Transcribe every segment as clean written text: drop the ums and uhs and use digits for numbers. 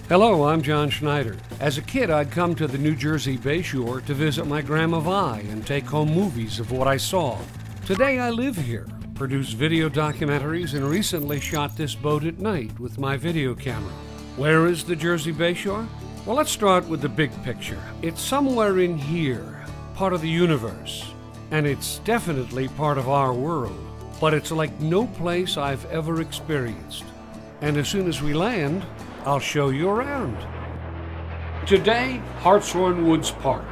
Hello, I'm John Schneider. As a kid, I'd come to the New Jersey Bayshore to visit my Grandma Vi and take home movies of what I saw. Today I live here, produce video documentaries, and recently shot this boat at night with my video camera. Where is the Jersey Bayshore? Well, let's start with the big picture. It's somewhere in here, part of the universe, and it's definitely part of our world. But it's like no place I've ever experienced. And as soon as we land, I'll show you around. Today, Hartshorne Woods Park.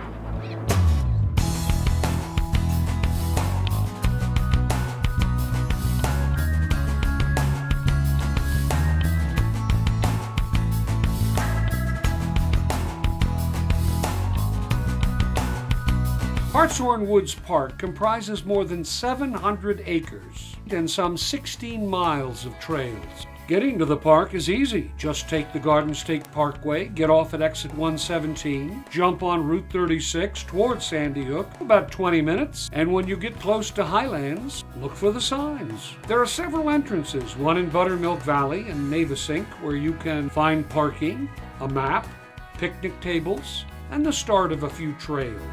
Hartshorne Woods Park comprises more than 700 acres and some 16 miles of trails. Getting to the park is easy. Just take the Garden State Parkway, get off at exit 117, jump on Route 36 towards Sandy Hook, about 20 minutes, and when you get close to Highlands, look for the signs. There are several entrances, one in Buttermilk Valley and Navesink, where you can find parking, a map, picnic tables, and the start of a few trails.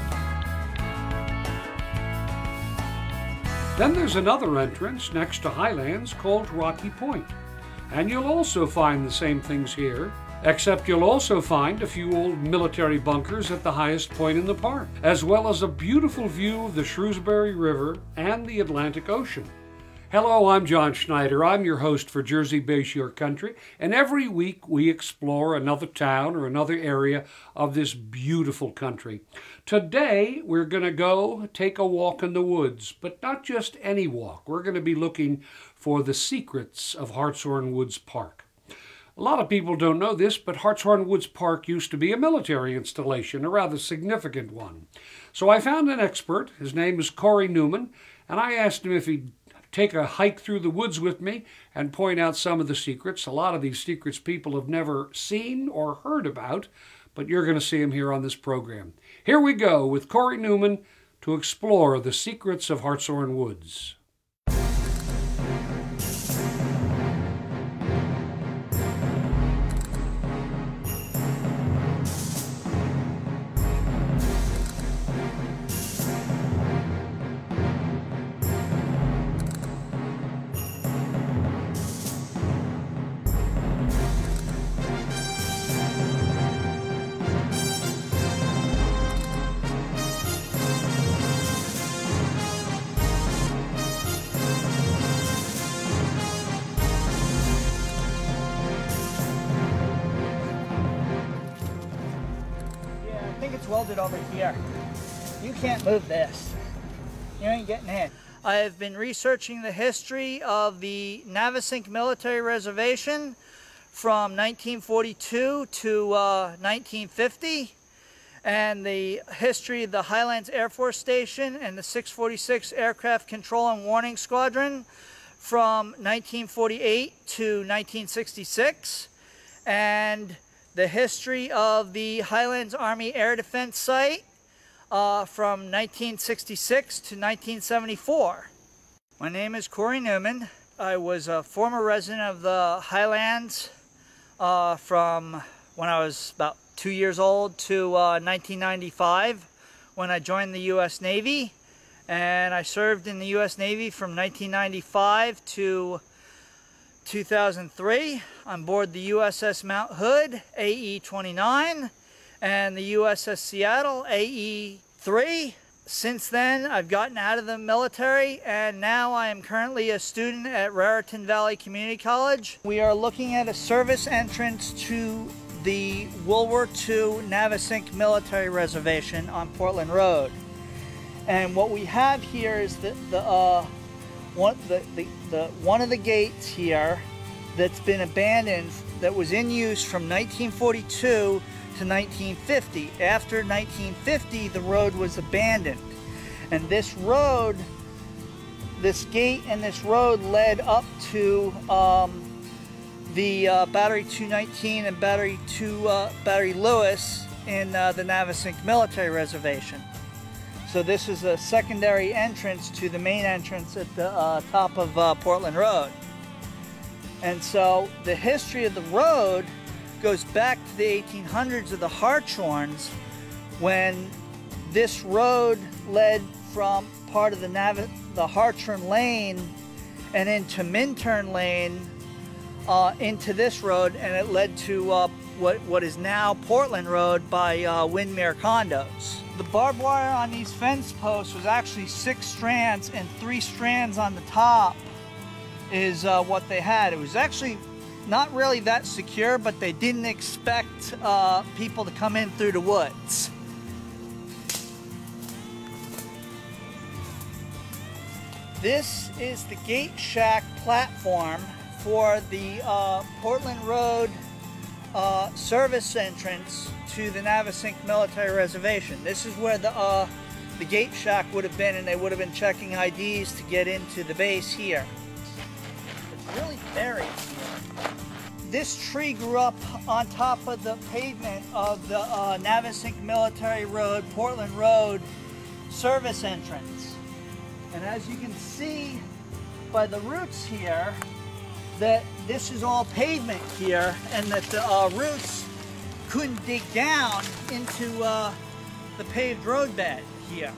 Then there's another entrance next to Highlands called Rocky Point. And you'll also find the same things here, except you'll also find a few old military bunkers at the highest point in the park, as well as a beautiful view of the Shrewsbury River and the Atlantic Ocean. Hello, I'm John Schneider. I'm your host for Jersey Bayshore Country, and every week we explore another town or another area of this beautiful country. Today, we're going to go take a walk in the woods, but not just any walk. We're going to be looking for the secrets of Hartshorne Woods Park. A lot of people don't know this, but Hartshorne Woods Park used to be a military installation, a rather significant one. So I found an expert. His name is Corey Newman, and I asked him if he'd take a hike through the woods with me and point out some of the secrets. A lot of these secrets people have never seen or heard about, but you're going to see them here on this program. Here we go with Corey Newman to explore the secrets of Hartshorne Woods. Welded over here. You can't move this. You ain't getting in. I have been researching the history of the Navesink Military Reservation from 1942 to 1950, and the history of the Highlands Air Force Station and the 646 Aircraft Control and Warning Squadron from 1948 to 1966, and the history of the Highlands Army Air Defense Site from 1966 to 1974. My name is Corey Newman. I was a former resident of the Highlands from when I was about 2 years old to 1995 when I joined the U.S. Navy. And I served in the U.S. Navy from 1995 to 2003 on board the USS Mount Hood, AE-29, and the USS Seattle, AE-3. Since then, I've gotten out of the military, and now I am currently a student at Raritan Valley Community College. We are looking at a service entrance to the World War II Navesink Military Reservation on Portland Road. And what we have here is one of the gates here that's been abandoned, that was in use from 1942 to 1950. After 1950, the road was abandoned, and this road, this gate and this road led up to the Battery 219 and Battery Lewis in the Navesink Military Reservation. So this is a secondary entrance to the main entrance at the top of Portland Road. And so the history of the road goes back to the 1800s of the Hartshorns, when this road led from part of the Hartshorne Lane and into Minturn Lane into this road, and it led to what is now Portland Road by Windmere Condos. The barbed wire on these fence posts was actually 6 strands, and 3 strands on the top is what they had. It was actually not really that secure, but they didn't expect people to come in through the woods. This is the gate shack platform for the Portland Road service entrance to the Navesink Military Reservation. This is where the gate shack would have been, and they would have been checking IDs to get into the base here. It's really buried here. This tree grew up on top of the pavement of the Navesink Military Road, Portland Road service entrance. And as you can see by the roots here, that this is all pavement here, and that the roots couldn't dig down into the paved roadbed here.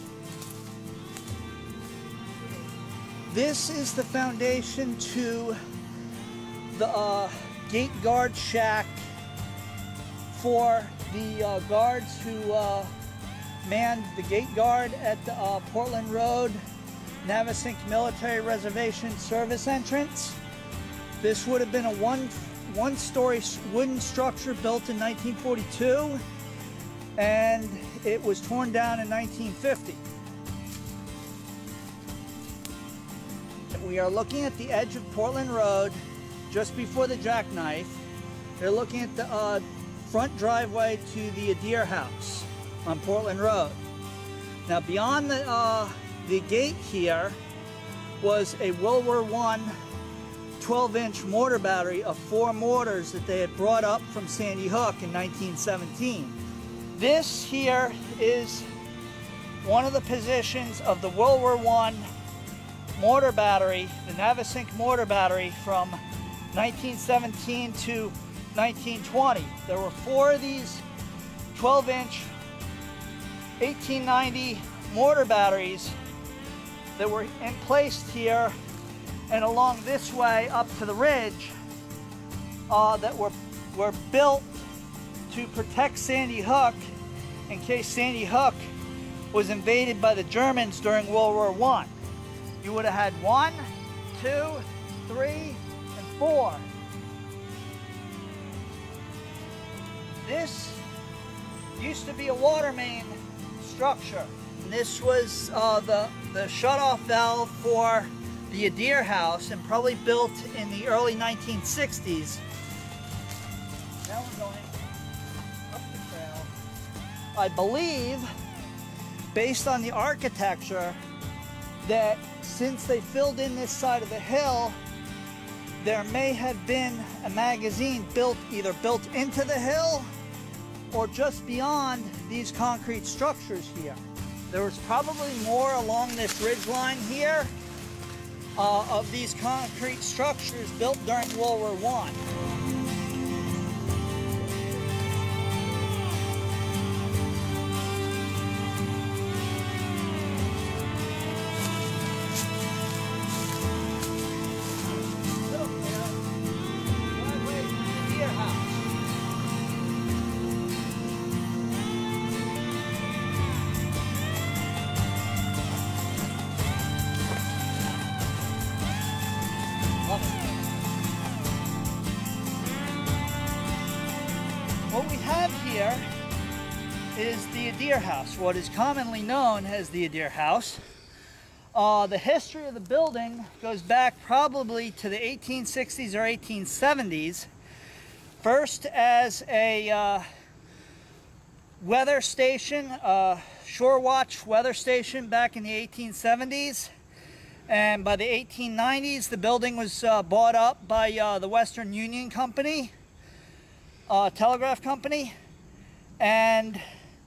This is the foundation to the gate guard shack for the guards who manned the gate guard at the Portland Road Navesink Military Reservation service entrance. This would have been a one-story wooden structure built in 1942, and it was torn down in 1950. We are looking at the edge of Portland Road, just before the jackknife. They're looking at the front driveway to the Adair House on Portland Road. Now, beyond the gate here was a World War I 12-inch mortar battery of 4 mortars that they had brought up from Sandy Hook in 1917. This here is one of the positions of the World War I mortar battery, the Navesink mortar battery from 1917 to 1920. There were 4 of these 12-inch 1890 mortar batteries that were placed here and along this way up to the ridge that were built to protect Sandy Hook in case Sandy Hook was invaded by the Germans during World War I. You would have had 1, 2, 3, and 4. This used to be a water main structure. And this was the shutoff valve for the Adair House, and probably built in the early 1960s. Now we're going up the trail. I believe, based on the architecture, that since they filled in this side of the hill, there may have been a magazine either built into the hill or just beyond these concrete structures here. There was probably more along this ridge line here of these concrete structures built during World War I. What we have here is the Adair House, what is commonly known as the Adair House. The history of the building goes back probably to the 1860s or 1870s. First as a weather station, shore watch weather station back in the 1870s. And by the 1890s, the building was bought up by the Western Union Company, telegraph company, and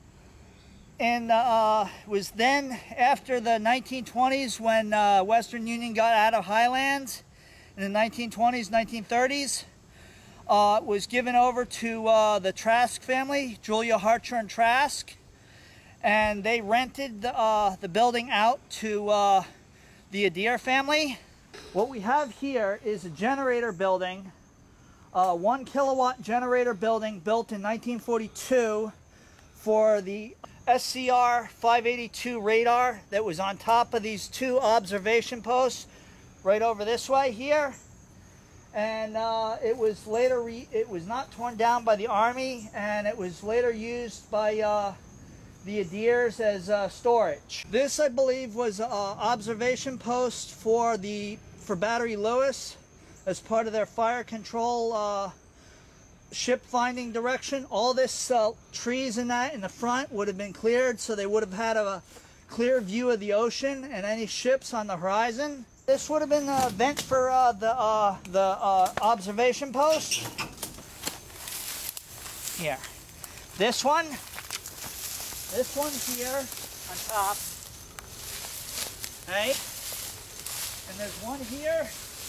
was then after the 1920s when Western Union got out of Highlands in the 1920s, 1930s. was given over to the Trask family, Julia Hartshorne Trask, and they rented the building out to the Adair family. What we have here is a generator building, 1 kilowatt generator building built in 1942 for the SCR 582 radar that was on top of these 2 observation posts right over this way here. And it was later, it was not torn down by the Army, and it was later used by the Adairs as storage. This, I believe, was an observation post for Battery Lewis as part of their fire control ship finding direction. All this trees and that in the front would have been cleared, so they would have had a clear view of the ocean and any ships on the horizon. This would have been a vent for the observation post. Here. This one here on top. Okay? And there's one here.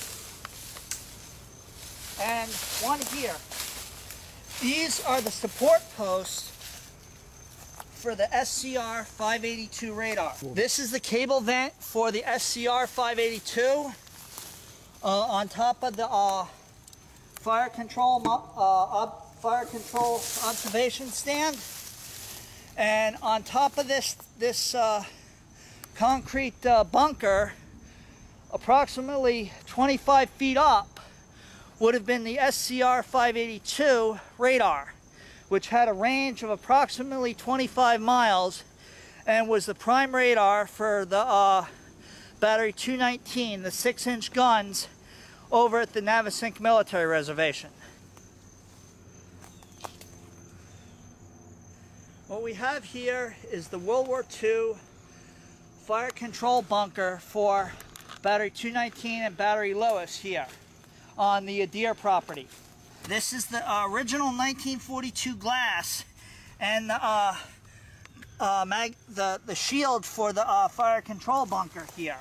And one here. These are the support posts for the SCR 582 radar. This is the cable vent for the SCR 582 on top of the fire control observation stand, and on top of this concrete bunker, approximately 25 feet up, would have been the SCR 582 radar, which had a range of approximately 25 miles and was the prime radar for the Battery 219, the 6-inch guns over at the Navesink Military Reservation. What we have here is the World War II fire control bunker for Battery 219 and Battery Lewis here on the Adair property. This is the original 1942 glass and the shield for the fire control bunker here.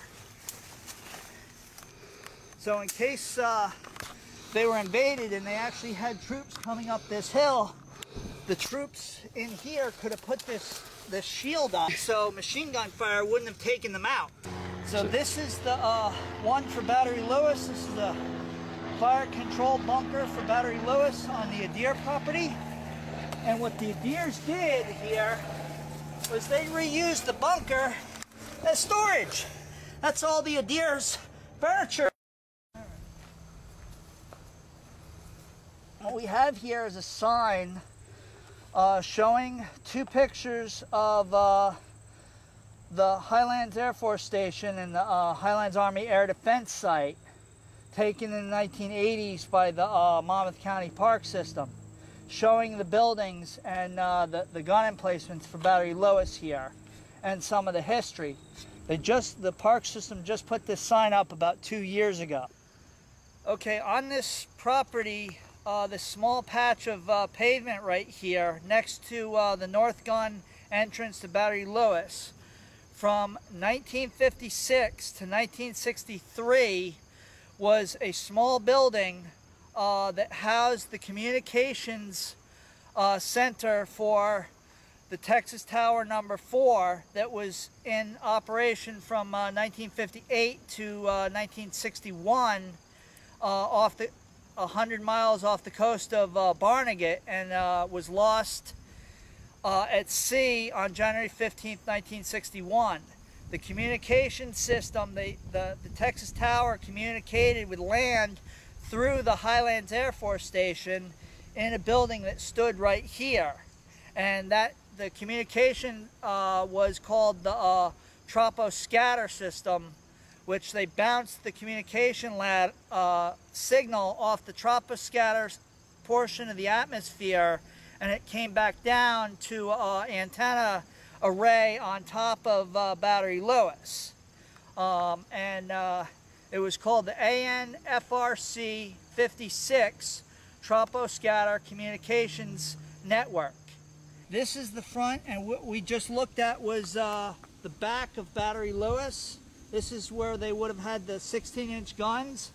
So in case they were invaded and they actually had troops coming up this hill, the troops in here could have put this shield on, so machine gun fire wouldn't have taken them out. So this is the one for Battery Lewis. This is the fire control bunker for Battery Lewis on the Adair property. And what the Adairs did here was they reused the bunker as storage. That's all the Adairs furniture. What we have here is a sign showing 2 pictures of the Highlands Air Force Station and the Highlands Army Air Defense Site, taken in the 1980s by the Monmouth County Park System, showing the buildings and the gun emplacements for Battery Lewis here and some of the history. The Park System just put this sign up about 2 years ago. Okay, on this property, this small patch of pavement right here next to the north gun entrance to Battery Lewis, from 1956 to 1963 was a small building that housed the communications center for the Texas Tower number 4 that was in operation from 1958 to 1961 off the 100 miles off the coast of Barnegat, and was lost at sea on January 15th, 1961. The communication system, the Texas Tower communicated with land through the Highlands Air Force Station in a building that stood right here. And the communication was called the troposcatter system, which they bounced the communication signal off the troposcatter portion of the atmosphere, and it came back down to antenna array on top of Battery Lewis. It was called the ANFRC 56 Troposcatter Communications Network. This is the front, and what we just looked at was the back of Battery Lewis. This is where they would have had the 16-inch guns.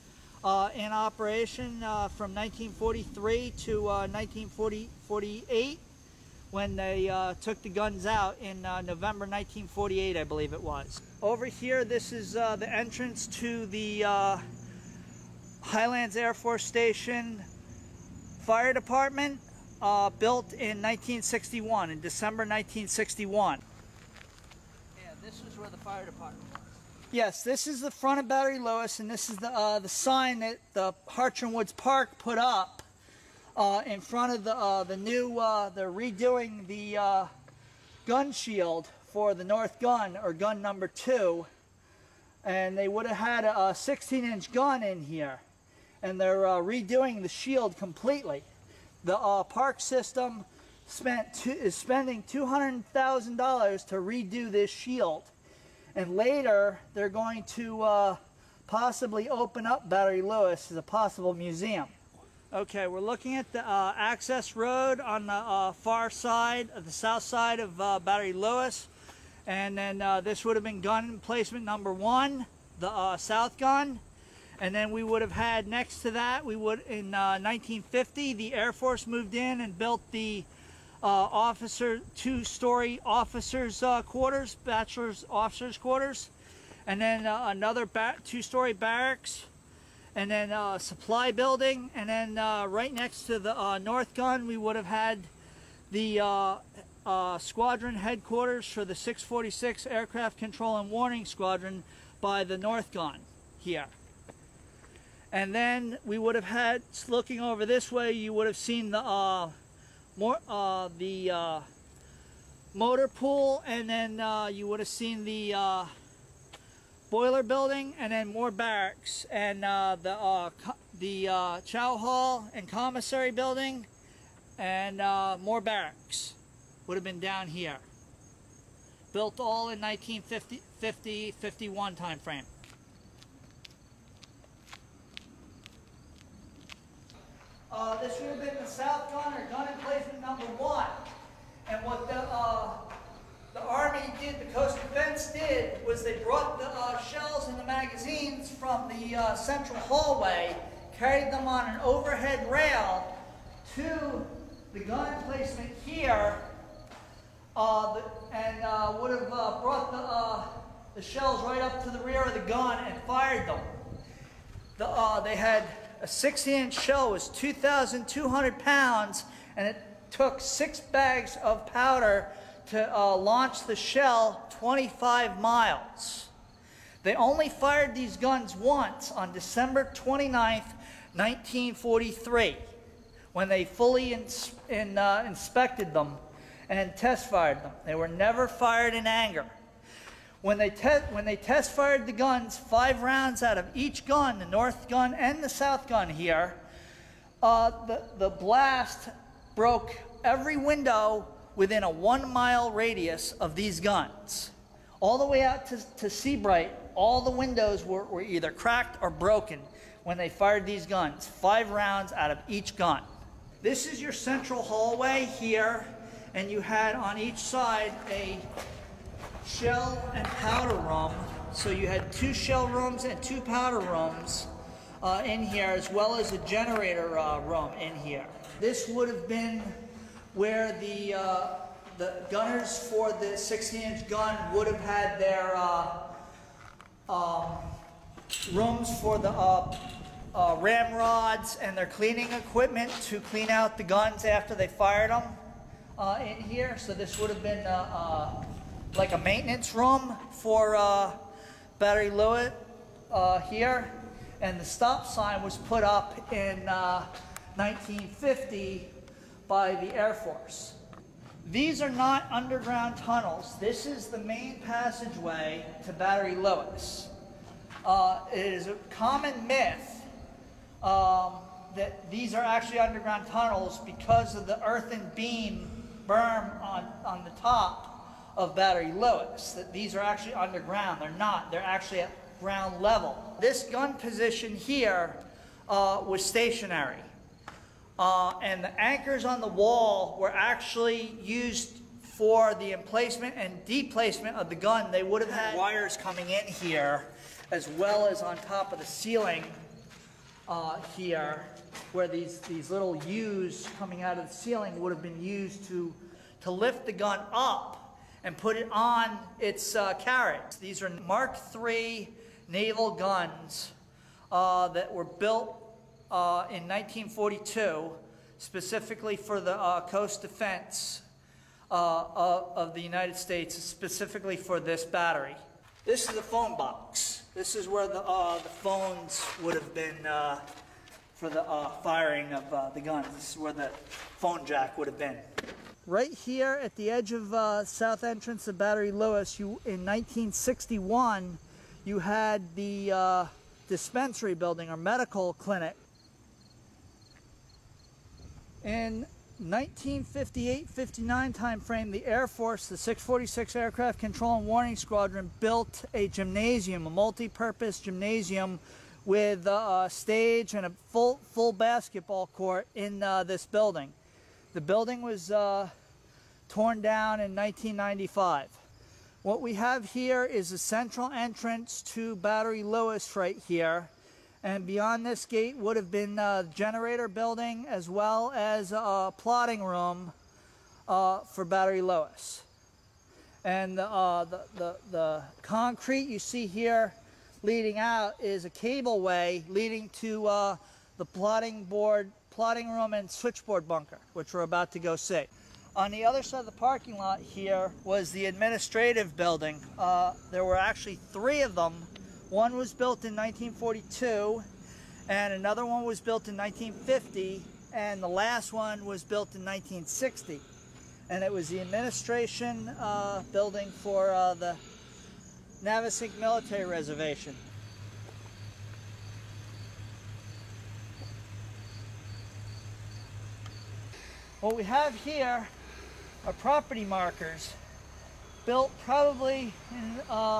in operation from 1943 to 1948, when they took the guns out in November 1948, I believe it was. Over here, this is the entrance to the Highlands Air Force Station Fire Department, built in 1961, in December 1961. Yeah, this is where the fire department was. Yes, this is the front of Battery Lewis, and this is the sign that the Hartshorne Woods Park put up in front of the new, they're redoing the gun shield for the North Gun, or gun number 2, and they would have had a 16-inch gun in here, and they're redoing the shield completely. The park system is spending $200,000 to redo this shield, and later they're going to possibly open up Battery Lewis as a possible museum. Okay, we're looking at the access road on the far side, the south side of Battery Lewis, and then this would have been gun emplacement number 1, the south gun. And then we would have had next to that, in 1950, the Air Force moved in and built the two-story officers' quarters, bachelor's officers' quarters, and then another two-story barracks, and then a supply building, and then right next to the North Gun, we would have had the squadron headquarters for the 646 Aircraft Control and Warning Squadron by the North Gun here. And then we would have had, looking over this way, you would have seen the motor pool, and then you would have seen the boiler building, and then more barracks, and the chow hall and commissary building, and more barracks would have been down here. Built all in 1950-51 time frame. This would have been the south gun, or gun emplacement number 1. And what the Army did, the Coast Defense did, was they brought the shells and the magazines from the central hallway, carried them on an overhead rail to the gun emplacement here, and would have brought the shells right up to the rear of the gun and fired them. They had a 60-inch shell, was 2,200 pounds, and it took 6 bags of powder to launch the shell 25 miles. They only fired these guns once on December 29th, 1943, when they fully inspected them and test fired them. They were never fired in anger. When they test fired the guns, 5 rounds out of each gun, the North Gun and the South Gun here, the blast broke every window within a 1-mile radius of these guns. All the way out to Seabright, all the windows were either cracked or broken when they fired these guns. 5 rounds out of each gun. This is your central hallway here, and you had on each side a shell and powder room. So you had 2 shell rooms and 2 powder rooms in here, as well as a generator room in here. This would have been where the gunners for the 60-inch gun would have had their rooms for the ramrods and their cleaning equipment to clean out the guns after they fired them in here. So this would have been like a maintenance room for Battery Lewis here, and the stop sign was put up in 1950 by the Air Force. These are not underground tunnels. This is the main passageway to Battery Lewis. It is a common myth that these are actually underground tunnels because of the earthen beam berm on the top of Battery Lewis, that these are actually underground. They're not. They're actually at ground level. This gun position here was stationary. And the anchors on the wall were actually used for the emplacement and deplacement of the gun. They would have had wires coming in here, as well as on top of the ceiling here, where these little U's coming out of the ceiling would have been used to lift the gun up and put it on its carriage. These are Mark III naval guns that were built in 1942 specifically for the coast defense of the United States, specifically for this battery. This is the phone box. This is where the phones would have been for the firing of the guns. This is where the phone jack would have been. Right here at the edge of south entrance of Battery Lewis, in 1961, you had the dispensary building or medical clinic. In 1958-59 time frame, the Air Force, the 646 Aircraft Control and Warning Squadron, built a gymnasium, a multi-purpose gymnasium with a stage and a full basketball court in this building. The building was torn down in 1995. What we have here is a central entrance to Battery Lewis right here. And beyond this gate would have been a generator building as well as a plotting room for Battery Lewis. And the concrete you see here leading out is a cableway leading to the plotting room and switchboard bunker, which we're about to go see. On the other side of the parking lot here was the administrative building. There were actually 3 of them. One was built in 1942, and another one was built in 1950, and the last one was built in 1960. And it was the administration building for the Navesink Military Reservation. What we have here are property markers built probably in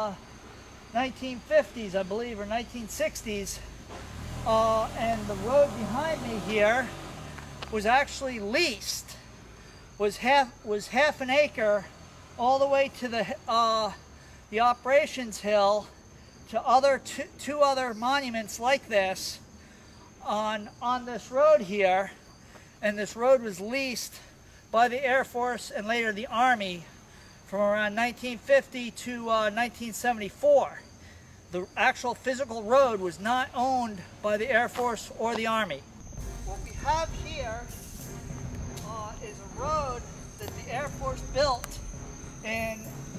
1950s, I believe, or 1960s, and the road behind me here was actually leased. Was half an acre all the way to the operations hill to two other monuments like this on this road here, and this road was leased by the Air Force and later the Army from around 1950 to 1974. The actual physical road was not owned by the Air Force or the Army. What we have here is a road that the Air Force built in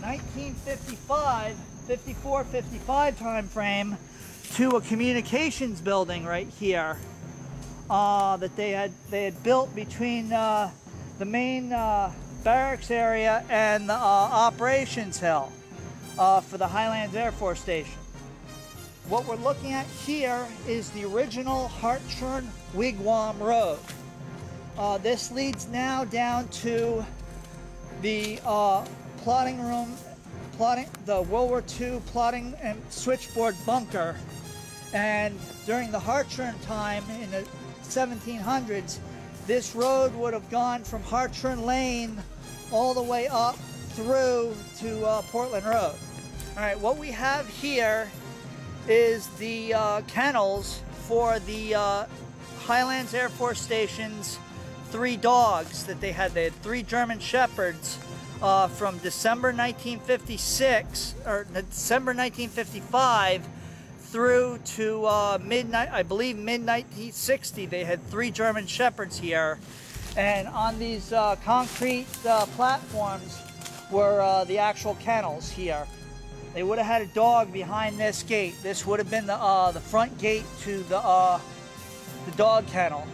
1955, 54, 55 time frame to a communications building right here that they had built between the main barracks area and the operations hill for the Highlands Air Force Station. What we're looking at here is the original Hartshorne Wigwam Road. This leads now down to the plotting room, the World War II plotting and switchboard bunker. And during the Hartshorne time in the 1700s, this road would have gone from Hartshorne Lane all the way up through to Portland Road. All right, what we have here is the kennels for the Highlands Air Force Station's 3 dogs that they had. They had 3 German Shepherds from December 1956 or December 1955 through to I believe mid-1960. They had 3 German Shepherds here, and on these concrete platforms were the actual kennels here. They would have had a dog behind this gate. This would have been the front gate to the dog kennel.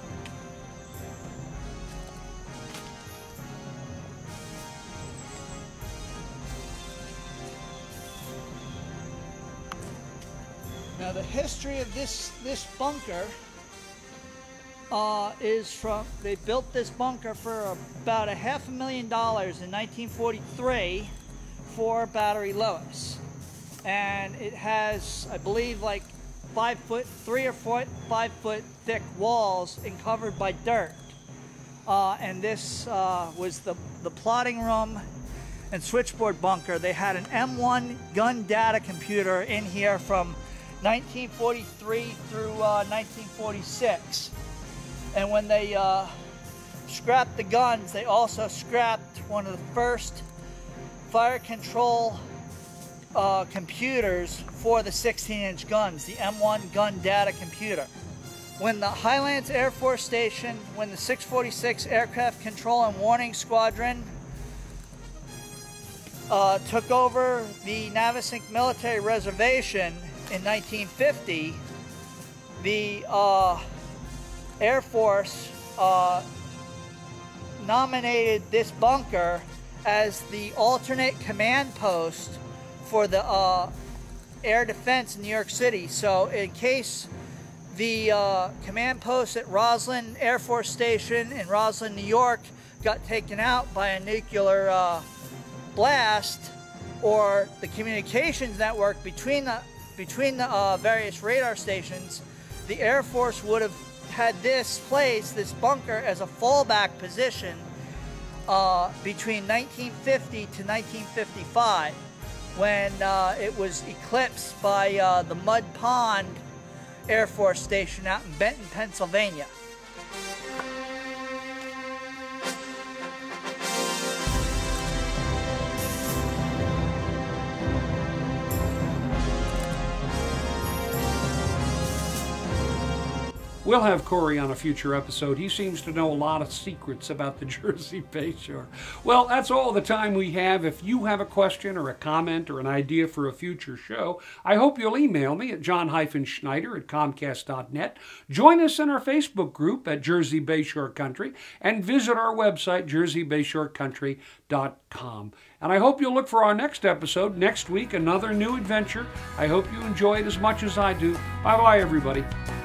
Now the history of this bunker is from, they built this bunker for about $500,000 in 1943 for Battery Lewis. And it has, I believe, like 3 or 5 foot thick walls and covered by dirt. And this was the plotting room and switchboard bunker. They had an M1 gun data computer in here from 1943 through 1946. And when they scrapped the guns, they also scrapped one of the first fire control computers for the 16-inch guns, the M1 gun data computer. When the Highlands Air Force Station, when the 646 Aircraft Control and Warning Squadron took over the Navesink Military Reservation in 1950, the Air Force nominated this bunker as the alternate command post for the air defense in New York City. So in case the command post at Roslyn Air Force Station in Roslyn, New York got taken out by a nuclear blast, or the communications network between the various radar stations, the Air Force would have had this bunker as a fallback position between 1950 to 1955, when it was eclipsed by the Mud Pond Air Force Station out in Benton, Pennsylvania. We'll have Corey on a future episode. He seems to know a lot of secrets about the Jersey Bayshore. Well, that's all the time we have. If you have a question or a comment or an idea for a future show, I hope you'll email me at john-schneider@comcast.net. Join us in our Facebook group at Jersey Bayshore Country and visit our website, jerseybayshorecountry.com. And I hope you'll look for our next episode next week, another new adventure. I hope you enjoy it as much as I do. Bye-bye, everybody.